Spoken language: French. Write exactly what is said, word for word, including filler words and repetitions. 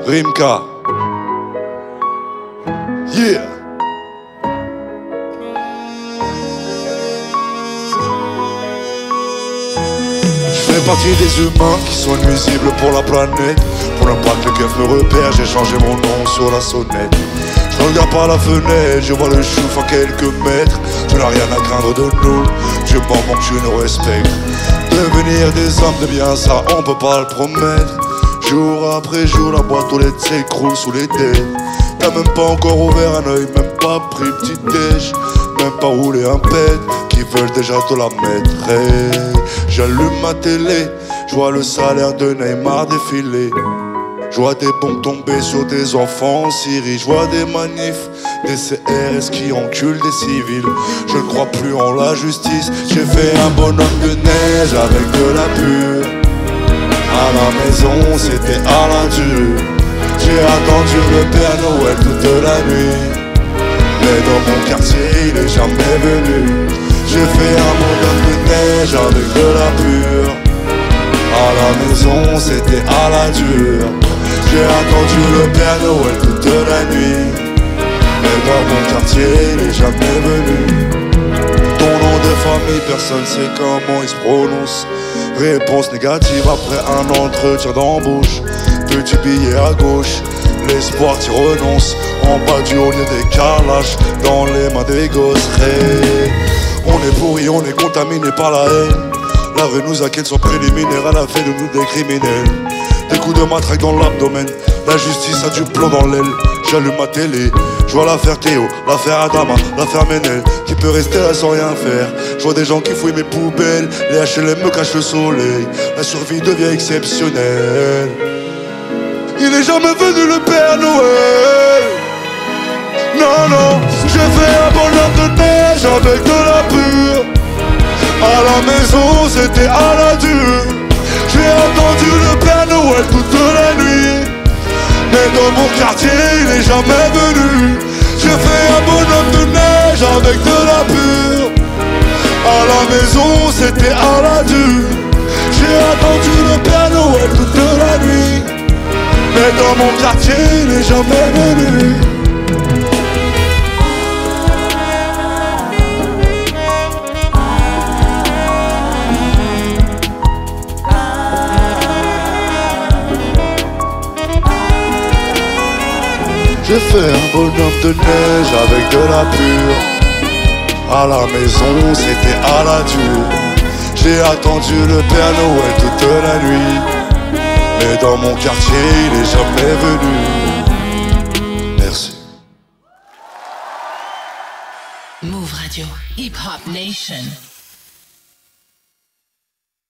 Rimka. Yeah. Je fais partie des humains qui sont nuisibles pour la planète. Pour ne pas que les keufs me repèrent, j'ai changé mon nom sur la sonnette. Je regarde par la fenêtre, je vois le chouf à quelques mètres. Tu n'as rien à craindre de nous, Dieu m'en manque, tu nous respectes. Devenir des hommes de bien, ça on peut pas le promettre. Jour après jour, la boîte aux lettres s'écroule sous les dés. T'as même pas encore ouvert un œil, même pas pris petit déj, même pas roulé un pet, qui veulent déjà te la mettre. Hey, j'allume ma télé, je vois le salaire de Neymar défiler. Je vois des bombes tomber sur des enfants en Syrie. Je vois des manifs, des C R S qui enculent des civils. Je ne crois plus en la justice. J'ai fait un bonhomme de neige avec de la pure. À la maison, c'était à la dure. J'ai attendu le Père Noël toute la nuit, mais dans mon quartier, il est jamais venu. J'ai fait un bonhomme de neige avec de la pure. À la maison, c'était à la dure. J'ai attendu le Père Noël toute la nuit, mais dans mon quartier, il est jamais venu. Ton nom de famille, personne sait comment il se prononce. Réponse négative après un entretien d'embauche. Petit billet à gauche, l'espoir t'y renonce. En bas du haut, il y a des carrelages dans les mains des gosses. Hey, on est pourri, on est contaminé par la haine. La rue nous inquiète, son préliminaire à la fait de nous des criminels. Des coups de matraque dans l'abdomen, la justice a du plomb dans l'aile. J'allume ma télé, je vois l'affaire Théo, l'affaire Adama, l'affaire Ménel. Qui peut rester là sans rien faire? Je vois des gens qui fouillent mes poubelles, les H L M me cachent le soleil. La survie devient exceptionnelle. Il est jamais venu le Père Noël. Non, non, j'ai fait un bonhomme de neige avec de la pure. À la maison, c'était à la dure. J'ai attendu le Père Noël toute la nuit, mais dans mon quartier, il est jamais venu. J'ai fait un bonhomme de neige avec de la pure. À la maison, c'était à la dure. J'ai attendu le Père Noël toute la nuit, mais dans mon quartier, il est jamais venu. J'ai fait un bonhomme de neige avec de la pure. À la maison, c'était à la dure. J'ai attendu le Père Noël toute la nuit, mais dans mon quartier, il est jamais venu. Merci. Move Radio, Hip Hop Nation.